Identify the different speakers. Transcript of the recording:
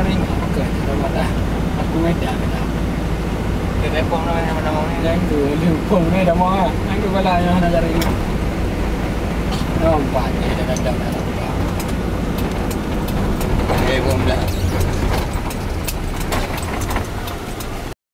Speaker 1: ring. Oke, selamat dah. Aku medan dah.
Speaker 2: Telepon namanya mana mau ni?
Speaker 1: Dan tu limpung ni dah mau. Aku bala yang nak cari. Nampak ni dah jam dah.
Speaker 2: Telepon dah.